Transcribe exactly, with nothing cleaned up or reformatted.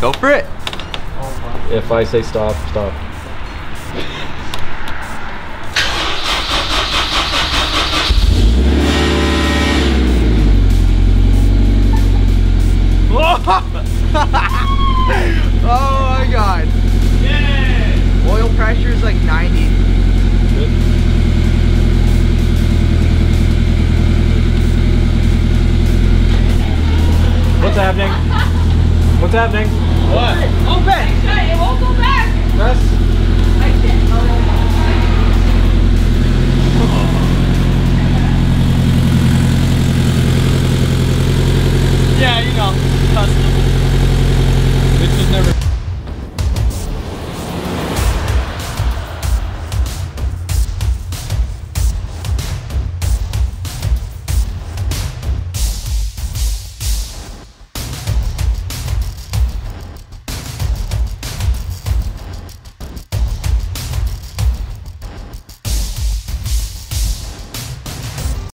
Go for it. If I say stop, stop. Oh my god. Yeah. Oil pressure is like ninety. Good. What's happening? What's happening? What? Open! It won't go back! Press.